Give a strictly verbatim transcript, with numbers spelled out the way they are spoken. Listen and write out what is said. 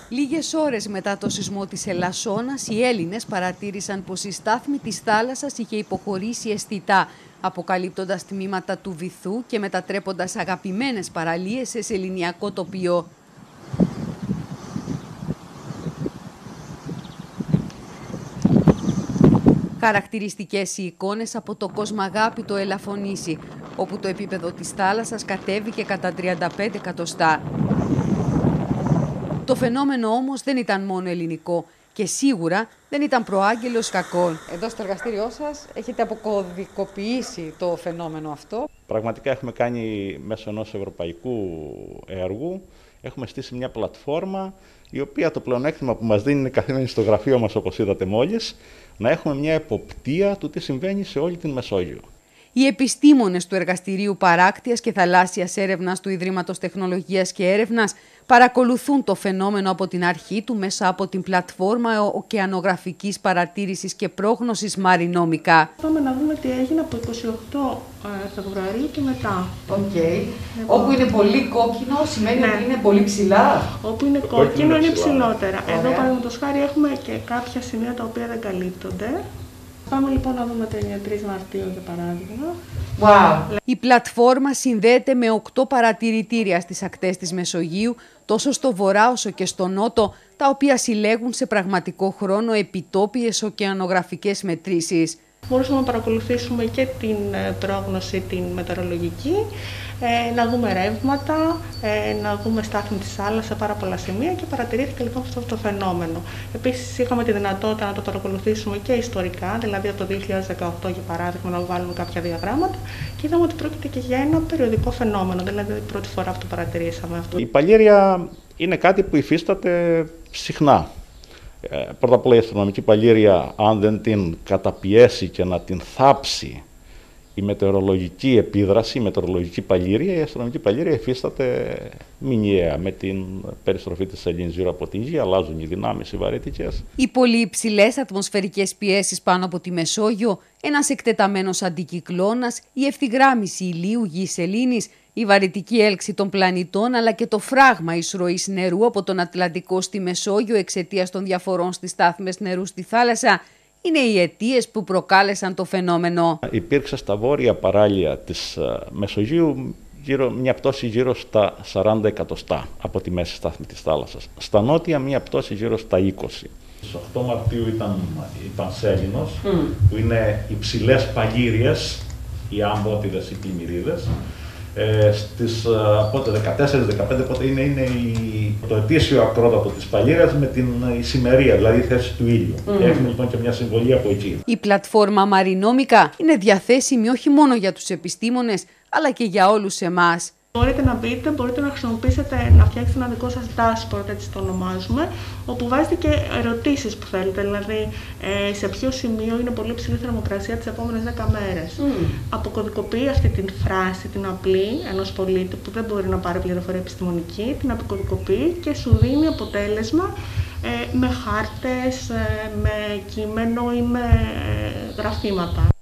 Λίγες ώρες μετά το σεισμό της Ελασσόνας, οι Έλληνες παρατήρησαν πως η στάθμη της θάλασσας είχε υποχωρήσει αισθητά, αποκαλύπτοντας τμήματα του βυθού και μετατρέποντας αγαπημένες παραλίες σε σεληνιακό τοπίο. Χαρακτηριστικές οι εικόνες από το Κοσμαγάπητο Ελαφωνήσι, όπου το επίπεδο της θάλασσας κατέβηκε κατά τριάντα πέντε εκατοστά. Το φαινόμενο όμως δεν ήταν μόνο ελληνικό και σίγουρα δεν ήταν προάγγελος κακών. Εδώ στο εργαστήριό σας έχετε αποκωδικοποιήσει το φαινόμενο αυτό. Πραγματικά έχουμε κάνει μέσω ενός ευρωπαϊκού έργου, έχουμε στήσει μια πλατφόρμα η οποία το πλεονέκτημα που μας δίνει είναι καθημερινή στο γραφείο μας, όπως είδατε μόλις, να έχουμε μια εποπτεία του τι συμβαίνει σε όλη την Μεσόγειο. Οι επιστήμονες του Εργαστηρίου Παράκτειας και Θαλάσσιας Έρευνας του Ιδρύματος Τεχνολογίας και Έρευνας παρακολουθούν το φαινόμενο από την αρχή του μέσα από την πλατφόρμα ωκεανογραφικής παρατήρησης και πρόγνωσης Μαρινόμικα. Πάμε να δούμε τι έγινε από είκοσι οκτώ Φεβρουαρίου και μετά. Okay. Λοιπόν. Όπου είναι πολύ κόκκινο σημαίνει ναι. ότι είναι πολύ ψηλά. Όπου είναι κόκκινο, κόκκινο είναι ψηλότερα. Ωραία. Εδώ παραδείγματος χάρη έχουμε και κάποια σημεία τα οποία δεν καλύπτονται. Πάμε λοιπόν να δούμε την τρεις Μαρτίου για παράδειγμα. Wow. Η πλατφόρμα συνδέεται με οκτώ παρατηρητήρια στις ακτές της Μεσογείου, τόσο στο βορρά όσο και στο νότο, τα οποία συλλέγουν σε πραγματικό χρόνο επιτόπιες ωκεανογραφικές μετρήσεις. Μπορούσαμε να παρακολουθήσουμε και την πρόγνωση, την μετεωρολογική, ε, να δούμε ρεύματα, ε, να δούμε στάθμη της θάλασσας σε πάρα πολλά σημεία και παρατηρήθηκε λοιπόν αυτό το φαινόμενο. Επίσης είχαμε τη δυνατότητα να το παρακολουθήσουμε και ιστορικά, δηλαδή από το δύο χιλιάδες δεκαοκτώ για παράδειγμα να βάλουμε κάποια διαγράμματα και είδαμε ότι πρόκειται και για ένα περιοδικό φαινόμενο, δηλαδή την πρώτη φορά που το παρατηρήσαμε αυτό. Η παλήρια είναι κάτι που υφίσταται συχνά. Ε, πρώτα απ' όλα η αστρονομική παλήρια, αν δεν την καταπιέσει και να την θάψει η μετεωρολογική επίδραση, η μετεωρολογική παλήρια, η αστρονομική παλήρια υφίσταται μηνιαία. Με την περιστροφή της σελήνης γύρω από την Γη αλλάζουν οι δυνάμεις, οι βαρύτητες. Οι πολύ υψηλές ατμοσφαιρικές πιέσεις πάνω από τη Μεσόγειο, ένας εκτεταμένος αντικυκλώνας, η ευθυγράμμιση ηλίου Γης Σελήνης, η βαρυτική έλξη των πλανητών αλλά και το φράγμα εισρωής νερού από τον Ατλαντικό στη Μεσόγειο εξαιτίας των διαφορών στις στάθμες νερού στη θάλασσα είναι οι αιτίες που προκάλεσαν το φαινόμενο. Υπήρξε στα βόρεια παράλια της Μεσογείου γύρω, μια πτώση γύρω στα σαράντα εκατοστά από τη μέση στάθμη της θάλασσας. Στα νότια μια πτώση γύρω στα είκοσι. Στις οκτώ Μαρτίου ήταν, ήταν Σέλινος, mm. που είναι υψηλές παλήριες, οι αμβότιδες, οι πλημμυρίδες. Ε, στις πότε, δεκατέσσερα δεκαπέντε, πότε είναι, είναι η, το ετήσιο ακρότατο της παλήρας με την ησημερία, δηλαδή η θέση του ήλιου. Mm. Έχουμε λοιπόν και μια συμβολή από εκεί. Η πλατφόρμα Μαρινόμικα είναι διαθέσιμη όχι μόνο για τους επιστήμονες, αλλά και για όλους εμάς. Μπορείτε να μπείτε, μπορείτε να χρησιμοποιήσετε, να φτιάξετε ένα δικό σας dashboard, έτσι το ονομάζουμε, όπου βάζετε και ερωτήσεις που θέλετε, δηλαδή ε, σε ποιο σημείο είναι πολύ ψηλή θερμοκρασία τις επόμενες δέκα μέρες. Mm. Αποκωδικοποιεί αυτή την φράση, την απλή, ενός πολίτη που δεν μπορεί να πάρει πληροφορία επιστημονική, την αποκωδικοποιεί και σου δίνει αποτέλεσμα ε, με χάρτες, ε, με κείμενο ή με ε, γραφήματα.